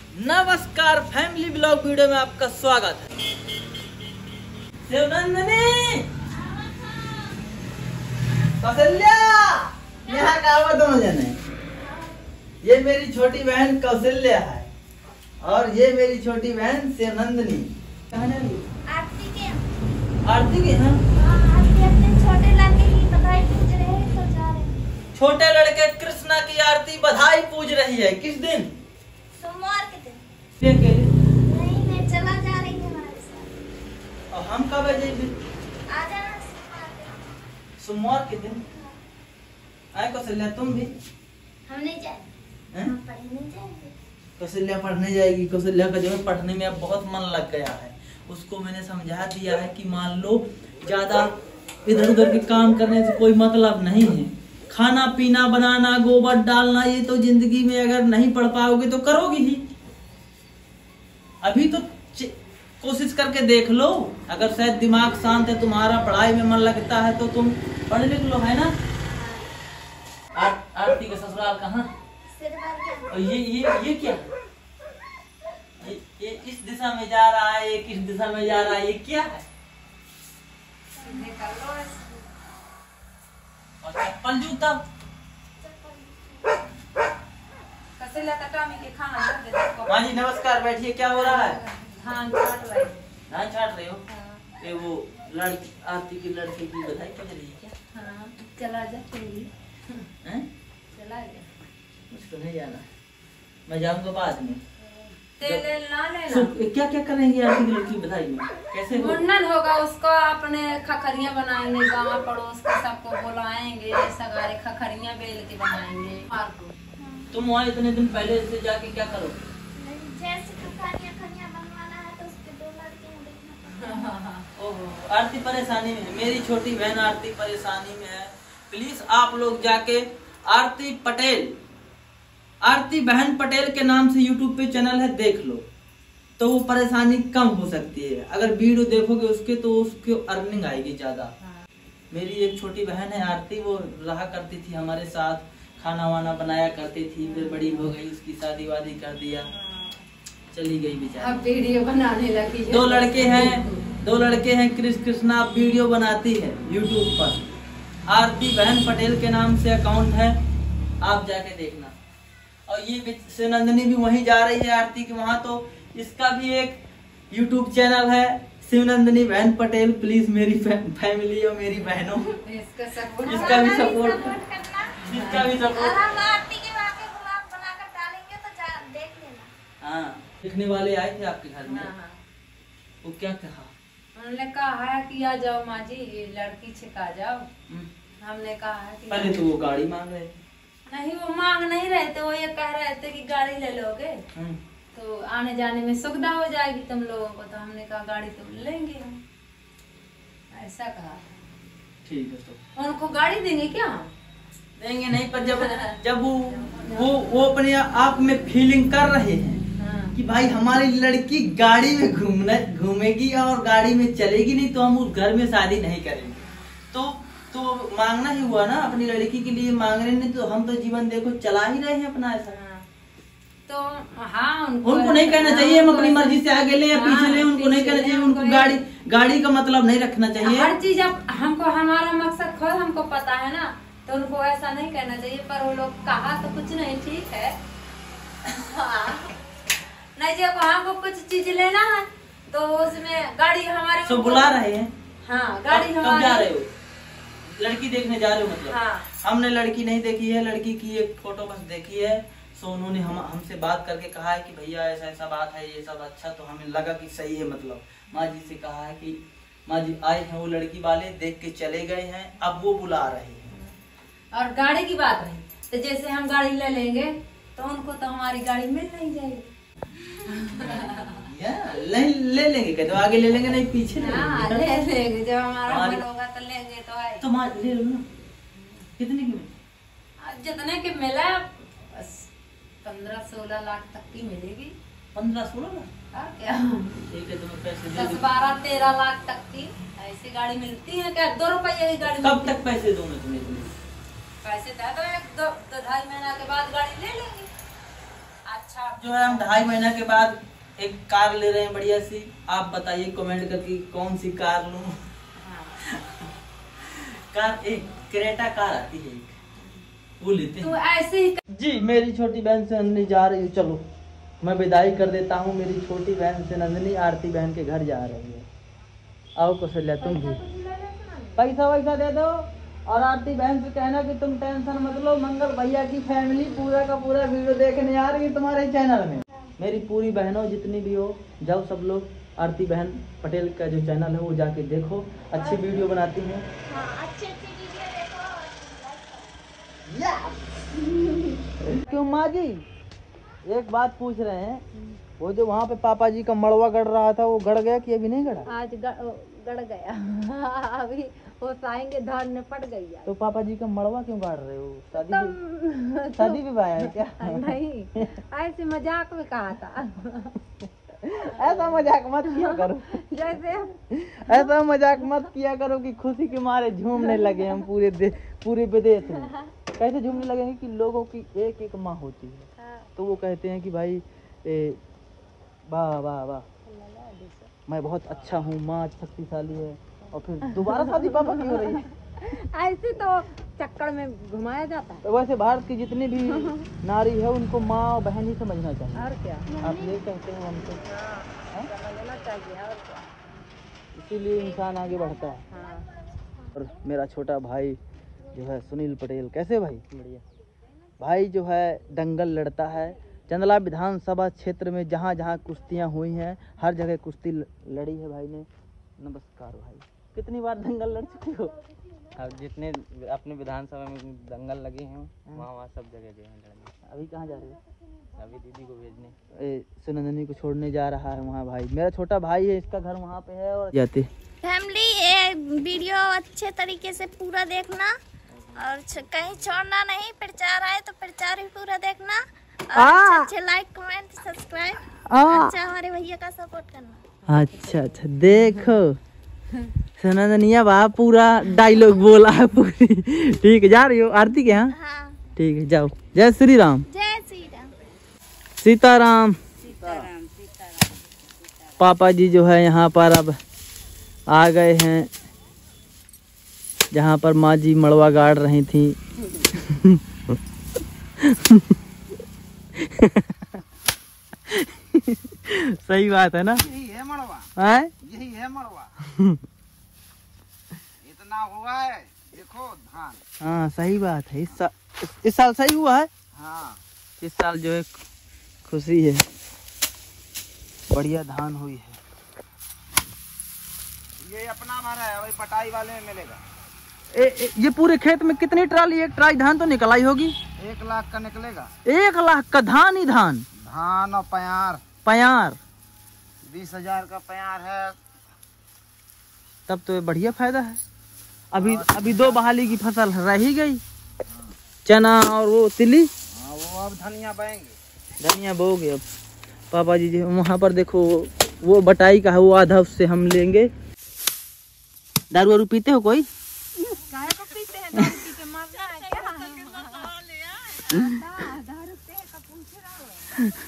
नमस्कार, family blog video में आपका स्वागत है। शिवनंदिनी, कौशल्या, यहाँ का आवा दोनों जने। ये मेरी छोटी बहन कौशल्या है और ये मेरी छोटी बहन शिवनंदिनी। कहाँ जा रही हो? आरती के। आरती के? हाँ, आरती अपने छोटे लड़के की बधाई पूज रहे हैं तो जा रहे हैं। छोटे लड़के कृष्णा की आरती बधाई पूज रही है। किस दिन? सोमवार के दिन। नहीं, मैं चला जा रही हूँ हमारे साथ। और हम कब जाए? आ जाना सोमवार के दिन। आए कौशल्या, तुम भी? हम नहीं जाएंगे, हम पढ़ने जाएंगे। कौशल्या पढ़ने जाएगी। कौशल्या का जो है पढ़ने में अब बहुत मन लग गया है। उसको मैंने समझा दिया है कि मान लो ज्यादा इधर उधर के काम करने से कोई मतलब नहीं है। खाना पीना बनाना, गोबर डालना, ये तो जिंदगी में अगर नहीं पढ़ पाओगे तो करोगी ही। अभी तो कोशिश करके देख लो, अगर शायद दिमाग शांत है तुम्हारा, पढ़ाई में मन लगता है तो तुम पढ़ लिख लो, है ना? आरती का ससुराल कहाँ? और ये क्या? ये इस दिशा में जा रहा है, एक इस दिशा में जा रहा है, ये क्या है? और चप्पल जूता? माँ जी नमस्कार, बैठिए। क्या हो रहा है? धान छाट रही। धान छाट रहे हो? ये वो लड़की, आरती की लड़की की बधाई पूज रही है क्या? हाँ, चला जा चली। हैं? चला जा। मुझको नहीं जाना, मैं जाऊंगा बाद में। तेल ना लेना। क्या क्या करेंगे आरती की लड़की की बधाई में? कैसे हो? मुंडन होगा, उसको अपने खखरियाँ बनाएंगे, गाँव पड़ोस के सबको बुलाएंगे, सगारे खखरियाँ बेल के बनाएंगे। तुम वहाँ इतने दिन पहले से जाके क्या करो? जैसे खनिया बनवाना है तो उसके दो लड़के हैं, देखना पड़ता है। ओहो, आरती परेशानी में है। मेरी छोटी बहन आरती परेशानी में है। प्लीज आप लोग जाके आरती बहन पटेल के नाम से यूट्यूब पे चैनल है, देख लो तो वो परेशानी कम हो सकती है। अगर वीडियो देखोगे उसके तो उसकी अर्निंग आएगी ज्यादा। मेरी एक छोटी बहन है आरती, वो रहा करती थी हमारे साथ, खाना वाना बनाया करती थी, फिर बड़ी हो गई, उसकी शादी वादी कर दिया, चली गई बेचारी। अब वीडियो बनाने लगी। दो लड़के हैं कृष्णा वीडियो बनाती है यूट्यूब पर। आरती बहन पटेल के नाम से अकाउंट है, आप जाके देखना। और ये शिवनंदिनी भी वहीं जा रही है आरती के वहां, तो इसका भी एक यूट्यूब चैनल है शिवनंदिनी बहन पटेल। प्लीज मेरी फैमिली और मेरी बहनों इसका भी सपोर्ट, इसका भी सपोर्ट। हम आरती के वहाँ के गुलाब बनाकर डालेंगे तो देख लेना। हाँ, देखने वाले आए थे आपके घर में। हाँ। वो क्या कहा? उन्होंने कहा है कि आ जाओ माँ जी, लड़की छिका जाओ। हमने कहा है कि पहले तो वो गाड़ी मांग रहे थे। नहीं, वो मांग नहीं रहे थे, वो ये कह रहे थे कि गाड़ी ले लोगे तो आने जाने में सुविधा हो जाएगी तुम लोगों को। तो हमने कहा गाड़ी तो लेंगे हम, ऐसा कहा। ठीक है, तो उनको गाड़ी देंगे क्या? देंगे नहीं, पर जब वो अपने आप में फीलिंग कर रहे हैं कि भाई हमारी लड़की गाड़ी में घूमेगी और गाड़ी में चलेगी, नहीं तो हम उस घर में शादी नहीं करेंगे। तो मांगना ही हुआ ना, अपनी लड़की के लिए मांग रहे, नहीं तो हम तो जीवन देखो चला ही रहे हैं अपना ऐसा। तो हाँ, उनको नहीं कहना चाहिए हम अपनी मर्जी से आगे ले या पीछे ले, उनको नहीं कहना चाहिए। उनको गाड़ी का मतलब नहीं रखना चाहिए। हर चीज अब हमको, हमारा मकसद खुद हमको पता है ना, तो उनको ऐसा नहीं कहना चाहिए। पर वो लोग कहा तो कुछ नहीं, ठीक है। नहीं, जब हमको कुछ चीज लेना है तो उसमें गाड़ी हमारी सब बुला रहे हैं। हाँ, गाड़ी कब जा रहे हो? लड़की देखने जा रहे हो मतलब? हाँ। हमने लड़की नहीं देखी है, लड़की की एक फोटो बस देखी है। सो उन्होंने हमसे बात करके कहा है कि भैया ऐसा ऐसा बात है, ये सब अच्छा, तो हमें लगा कि सही है। मतलब माँ जी से कहा है कि माँ जी आए हैं वो लड़की वाले, देख के चले गए हैं, अब वो बुला रहे हैं। और गाड़ी की बात रही तो जैसे हम गाड़ी ले लेंगे तो उनको तो हमारी गाड़ी मिल नहीं जाएगी। ले लेंगे, कहते आगे ले लेंगे, नहीं पीछे ले लेंगे। जब हमारा मन होगा तो लेंगे। तो माँ ले लो ना। कितने की? जितने की मिला 15-16 लाख तक की मिलेगी। 15-16 लाख? क्या? ठीक है, तुम्हें पैसे 10-12-13 लाख तक की ऐसी गाड़ी मिलती है क्या? 2 रुपये की गाड़ी। कब तक पैसे दो मैं तुम्हें? पैसे दे दो, 1-2-2.5 महीना के बाद गाड़ी ले लेंगे। अच्छा जो है हम 2.5 महीना के बाद एक कार ले रहे हैं बढ़िया सी। आप बताइए कमेंट करके कौन सी कार लूं। कार एक क्रेटा कार आती है एक, वो लेते हैं। तो ऐसे ही जी मेरी छोटी बहन से नंदनी जा रही है। चलो मैं विदाई कर देता हूँ। मेरी छोटी बहन से नंदनी आरती बहन के घर जा रही है। आओ कौशल्या तुम भी पैसा वैसा दे दो और आरती बहन से कहना कि तुम टेंशन मत लो, मंगल भैया की फैमिली पूरा का पूरा वीडियो देखने आ रही है तुम्हारे चैनल में। मेरी पूरी बहनों जितनी भी हो जाओ सब लोग आरती बहन पटेल का जो चैनल है वो जाके देखो, अच्छी वीडियो बनाती हैं। क्यों माँ जी एक बात पूछ रहे हैं, वो जो वहाँ पे पापा जी का मड़वा गड़ रहा था वो गड़ गया कि अभी नहीं गड़ा? आज गड़ गया अभी वो साएंगे धान में पड़ गई है। तो पापा जी का मड़वा क्यों गाड़ रहे हो? शादी विवाह है क्या? नहीं ऐसे मजाक में कहा था। ऐसा मजाक मत किया करो। जैसे ऐसा मजाक मत किया करो कि खुशी के मारे झूमने लगे हम पूरे विदेश में। कैसे झूमने लगेंगे कि लोगों की एक एक माँ होती है तो वो कहते हैं कि भाई वाह वाह वाह मैं बहुत अच्छा हूँ, माँ शक्तिशाली है, और फिर दोबारा शादी पापा की हो रही है। ऐसे तो चक्कर में घुमाया जाता है। तो वैसे भारत की जितनी भी नारी है उनको माँ और बहन ही समझना चाहिए। और क्या आप ये कहते हैं हमको? समझना चाहिए और क्या, इसीलिए इंसान आगे बढ़ता है। हाँ। और मेरा छोटा भाई जो है सुनील पटेल, कैसे भाई? बढ़िया भाई जो है दंगल लड़ता है। चंदला विधानसभा क्षेत्र में जहाँ जहाँ कुश्तियाँ हुई हैं हर जगह कुश्ती लड़ी है भाई ने। नमस्कार भाई, कितनी बार दंगल लड़ चुके हो? अब जितने अपने विधानसभा में दंगल लगे हैं वहाँ सब जगह गए हैं लड़ने। अभी कहाँ जा रहे हो? अभी दीदी को भेजने, सुनंदनी को छोड़ने जा रहा है वहाँ। भाई मेरा छोटा भाई है, इसका घर वहाँ पे है। और जाते फैमिली ये वीडियो अच्छे तरीके से पूरा देखना और कहीं छोड़ना नहीं। प्रचार आए तो प्रचार भी पूरा देखना और अच्छे लाइक कमेंट सब्सक्राइब अच्छा हमारे भैया का सपोर्ट करना। अच्छा अच्छा देखो सुनंदनिया वाह पूरा डायलॉग बोला है पूरी। ठीक है जा रही हो आरती के यहाँ? हाँ ठीक है जाओ। जय श्री राम। जय श्री राम। सीताराम सीताराम। पापा जी जो है यहाँ पर अब आ गए हैं जहाँ पर माँ जी मड़वा गाड़ रही थी। सही बात है ना? यही है मड़वा, है यही है मड़वा। इतना हुआ है देखो धान। हाँ सही बात है। इस साल सही हुआ है। हाँ इस साल जो है खुशी है, बढ़िया धान हुई है। ये अपना भरा है, वही पटाई वाले में मिलेगा। ये पूरे खेत में कितनी ट्राली, एक ट्राली धान तो निकल आई होगी? 1 लाख का निकलेगा। 1 लाख का धान ही धान? धान और प्यार 20,000 का प्यार है। तब तो ये बढ़िया फायदा है। अभी 2 बहाली की फसल रह ही गई, चना और वो तिली। हाँ वो अब धनिया बोएंगे। धनिया बोगे अब। पापा जी जो वहाँ पर देखो वो बटाई का है, वो आधा उससे हम लेंगे। दारू वारू पीते हो कोई? काहे को पीते हैं? दारू पी के मरना है क्या? दारू पे का पूछ रहा है।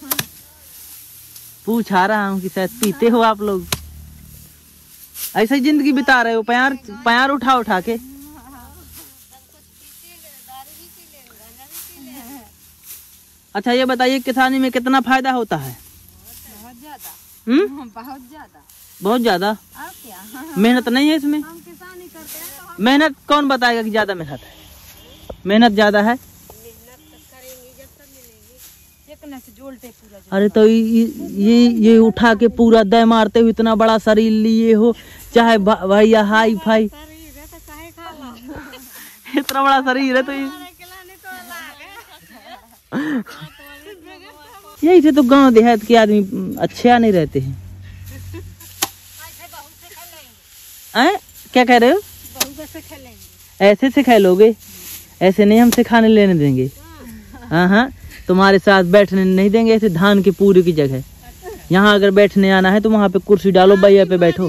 पूछा रहा हूँ कि शायद पीते हो आप लोग। ऐसे ही जिंदगी बिता रहे हो प्यार उठा उठा के। अच्छा ये बताइए किसानी में कितना फायदा होता है? बहुत ज्यादा। बहुत ज्यादा। बहुत ज्यादा। और क्या? मेहनत नहीं है इसमें? हम किसानी करते हैं तो हम मेहनत कौन बताएगा कि ज्यादा मेहनत है? मेहनत ज्यादा है। अरे तो ये उठा के पूरा दे मारते हुए इतना बड़ा शरीर लिए हो, चाहे भैया हाई फाई इतना बड़ा शरीर है तो यही से तो गांव देहात के आदमी अच्छे नहीं रहते हैं। क्या कह रहे हो? ऐसे से खा लोगे? ऐसे नहीं हम सिखाने लेने देंगे। हाँ हाँ तुम्हारे साथ बैठने नहीं देंगे ऐसे धान के पूरे की जगह। यहाँ अगर बैठने आना है तो वहाँ पे कुर्सी डालो, बैया पे बैठो।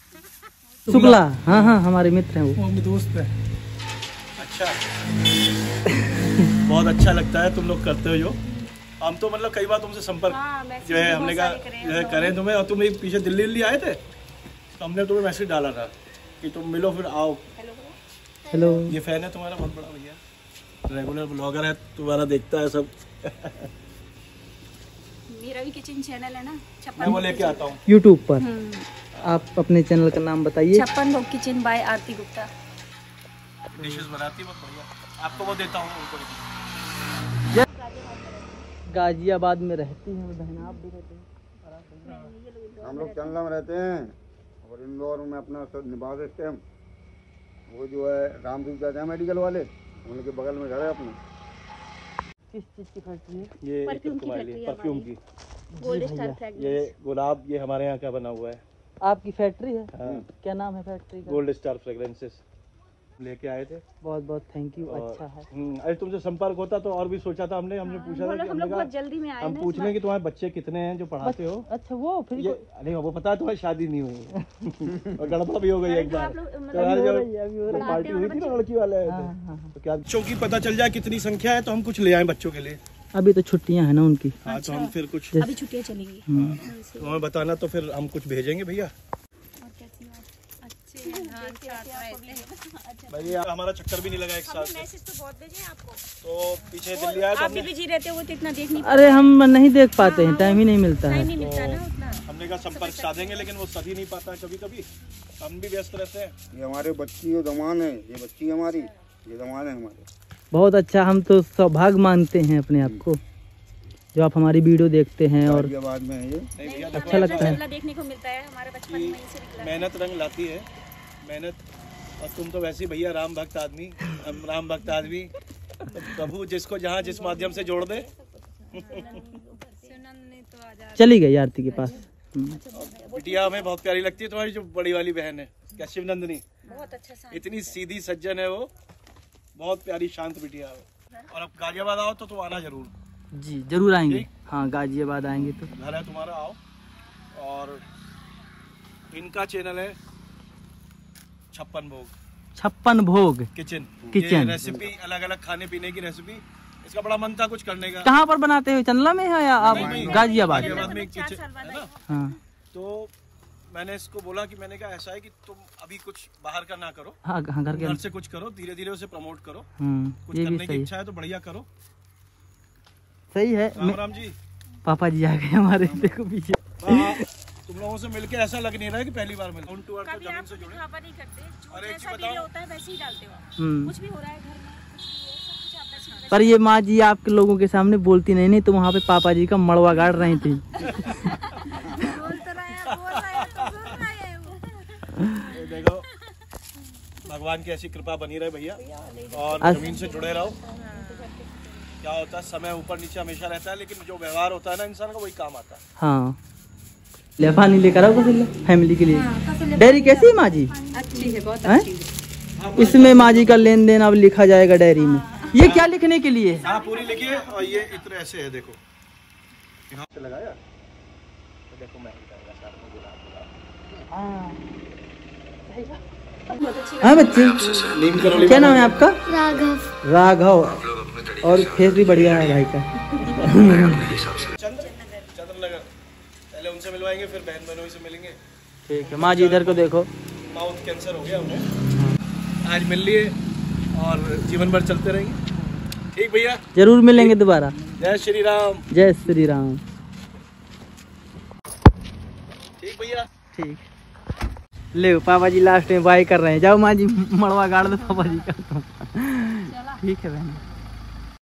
शुक्ला हाँ हाँ हमारे मित्र हैं वो। दोस्त है। अच्छा बहुत अच्छा लगता है तुम लोग करते हो जो। हम तो मतलब कई बार तुमसे संपर्क जो है हमने कहा जो है करें तुम्हें, और तुम एक पीछे दिल्ली आए थे तो हमने तुम्हें मैसेज डाला था कि तुम मिलो फिर आओ। हेलो। ये फैन है तुम्हारा बहुत बड़ा भैया, रेगुलर ब्लॉगर है, तुम्हारा देखता है सब। मेरा भी किचन चैनल है ना, मैं वो लेके आता हूँ यूट्यूब पर। आप अपने चैनल का नाम बताइए। 56 Bhog kitchen by Aarti Gupta. Dishes बनाती है बहुत बढ़िया, आपको वो देता हूँ उनको। गाजियाबाद में रहती हैं बहन, आप भी रहते हैं? हम लोग चंदला में रहते हैं और इंदौर में अपना निवास स्टैम, वो जो है रामदूत जाते हैं मेडिकल वाले, उनके बगल में घर है अपना। किस चीज़ की फैक्ट्री है? ये परफ्यूम की गोल्ड स्टार फ्रेगनेंस। ये गुलाब ये हमारे यहाँ का बना हुआ है। आपकी फैक्ट्री है? हाँ। क्या नाम है फैक्ट्री का? गोल्ड स्टार फ्रेग्रेंसेस लेके आए थे। बहुत बहुत थैंक यू। अच्छा है। अरे तुमसे संपर्क होता तो और भी सोचा था हमने पूछा था कि हम लोग बहुत जल्दी में आए हम पूछ लें कि तुम्हारे बच्चे कितने हैं जो पढ़ाते हो। अच्छा वो फिर ये नहीं वो पता है तुम्हारी शादी नहीं हुई और गड़बड़ भी हो गई एक बार। पार्टी हुई थी ना लड़की वाले, तो क्या बच्चों की पता चल जाए कितनी संख्या है तो हम कुछ ले आए बच्चों के लिए। अभी तो छुट्टियां हैं ना उनकी। हाँ तो हम फिर कुछ अभी छुट्टियां चलेंगी। तो हमें बताना तो फिर हम कुछ भेजेंगे भैया। भाई हमारा चक्कर भी नहीं लगा एक साथ से, तो बहुत भेजे आपको, तो पीछे दिल्ली आए तो आप भी बिजी रहते हो वो तो इतना देख नहीं अरे हम नहीं देख पाते हैं, टाइम ही नहीं मिलता है। नहीं मिलता ना उतना। हमने कहा संपर्क साधेंगे लेकिन वो सध ही नहीं पाता, कभी कभी हम भी व्यस्त रहते हैं। ये हमारे बच्ची और दमान है, ये बच्ची हमारी, ये दमान है हमारे। बहुत अच्छा, हम तो सौभाग्य मानते हैं अपने आप को जो आप हमारी वीडियो देखते हैं और गाजियाबाद में है ये। नहीं भैया अच्छा लगता है। देखने को मिलता है हमारे बचपन में से निकला। मेहनत रंग लाती है, मेहनत। और तुम तो वैसे ही भैया राम भक्त आदमी, हम राम भक्त आदमी, तो प्रभु जिसको जहाँ जिस माध्यम से जोड़ दे। चली गई आरती के पास। बिटिया हमें बहुत प्यारी लगती है तुम्हारी जो बड़ी वाली बहन है क्या शिवनंदिनी, बहुत अच्छा इतनी सीधी सज्जन है वो, बहुत प्यारी शांत बिटिया है। और अब गाजियाबाद आओ तो आना जरूर। जी जरूर आएंगे। हाँ गाजियाबाद आएंगे तो घर है तुम्हारा, आओ। और इनका चैनल है 56 भोग 56 भोग किचन। किचन। रेसिपी अलग अलग खाने पीने की रेसिपी, इसका बड़ा मन था कुछ करने का। कहाँ पर बनाते हो, चंदला में है या आप गाजियाबाद? में एक किचन है ना, हाँ तो मैंने इसको बोला कि मैंने कहा ऐसा है कि तुम अभी कुछ बाहर का ना करो, हाँ घर के घर से कुछ करो, धीरे धीरे उसे प्रमोट करो। कुछ ये भी करने की सही इच्छा है तो बढ़िया करो। सही है। राम राम जी। पापा जी आ गए हमारे, देखो पीछे। तुम लोगों से मिलके ऐसा लग नहीं रहा है कि पहली बार मिले। ऑन टू अर्थ जमीन से जुड़े। नहीं करते, अरे जैसा वीडियो होता है वैसे ही डालते हो आप। कुछ भी हो रहा है घर में, कुछ भी है, सब कुछ आप वैसे ही पर ये माँ जी आपके लोगों के सामने बोलती नहीं तो वहाँ पे पापा जी का मड़वा गाड़ रही थी। देखो भगवान की ऐसी कृपा बनी रहे भैया, और जमीन से जुड़े रहो। क्या होता है समय ऊपर नीचे हमेशा रहता है, लेकिन जो व्यवहार होता है ना इंसान का वही काम आता है। हाँ ले पानी लेकर आओ फैमिली के लिए। डायरी कैसी है माँ जी? अच्छी है, बहुत अच्छी है। इसमें माँ जी का लेन देन अब लिखा जाएगा डायरी में। ये क्या लिखने के लिए? हाँ पूरी लिखिए। और ये इतना ऐसे है, देखो यहाँ से लगाया तो देखो मैं हाँ बच्चे, क्या नाम है आपका? राघव। राघव। और फेस भी बढ़िया है भाई का। चंद्रनगर पहले उनसे मिलवाएंगे, फिर बहन बहनों से मिलेंगे। ठीक है। माँ जी इधर को देखो, माउथ कैंसर हो गया उन्हें, आज मिल लिए और जीवन भर चलते रहेंगे। ठीक भैया, जरूर मिलेंगे दोबारा। जय श्री राम। जय श्री राम। ठीक भैया, ठीक। ले पापा जी लास्ट में बाय कर रहे हैं। जाओ माँ जी मड़वा गाड़ दो पापा जी का। ठीक है बहन।